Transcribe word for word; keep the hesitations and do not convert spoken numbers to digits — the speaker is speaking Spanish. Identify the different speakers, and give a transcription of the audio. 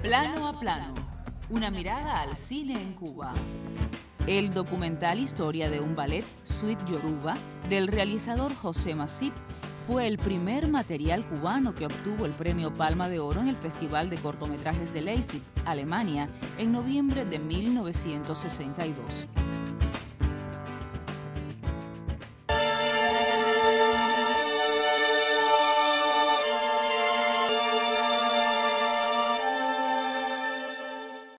Speaker 1: Plano a plano, una mirada al cine en Cuba. El documental Historia de un ballet, Suite Yoruba, del realizador José Masip, fue el primer material cubano que obtuvo el premio Palma de Oro en el Festival de Cortometrajes de Leipzig, Alemania, en noviembre de mil novecientos sesenta y dos.